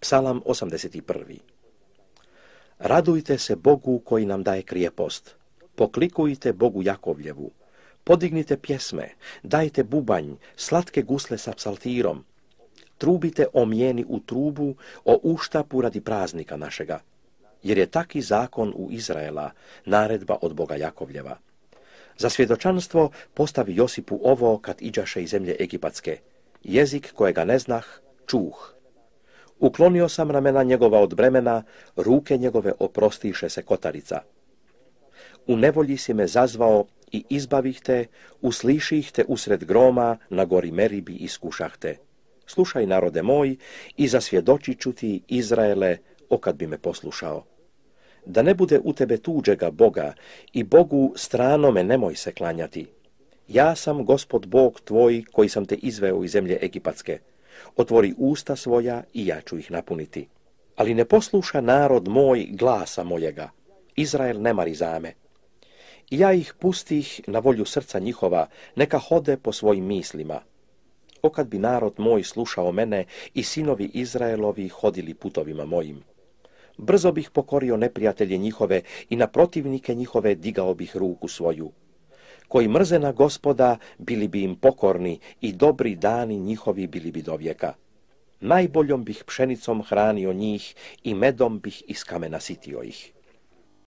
Psalam 81. Radujte se Bogu koji nam daje krijepost. Poklikujte Bogu Jakovljevu. Podignite pjesme, dajte bubanj, slatke gusle sa psaltirom. Trubite o mjeni u trubu, o uštapu radi praznika našega. Jer je taki zakon u Izraela, naredba od Boga Jakovljeva. Za svjedočanstvo postavi Josipu ovo kad iđaše iz zemlje Egipatske. Jezik kojega ne znah, čuh. Uklonio sam ramena njegova od bremena, ruke njegove oprostiše se kotarica. U nevolji si me zazvao i izbavih te, usliših te usred groma, na gori Meribi iskušah te. Slušaj, narode moj, i zasvjedočit ću ti, Izraele, okad bi me poslušao. Da ne bude u tebe tuđega Boga i Bogu stranome nemoj se klanjati. Ja sam Gospod Bog tvoj koji sam te izveo iz zemlje Egipatske. Otvori usta svoja i ja ću ih napuniti. Ali ne posluša narod moj glasa mojega. Izrael ne mari za me. I ja ih pustih na volju srca njihova, neka hode po svojim mislima. Okad bi narod moj slušao mene i sinovi Izraelovi hodili putovima mojim. Brzo bih pokorio neprijatelje njihove i na protivnike njihove digao bih ruku svoju. Koji mrze na Gospoda bili bi im pokorni i dobri dani njihovi bili bi do vijeka. Najboljom bih pšenicom hranio njih i medom bih iz kamena sitio ih.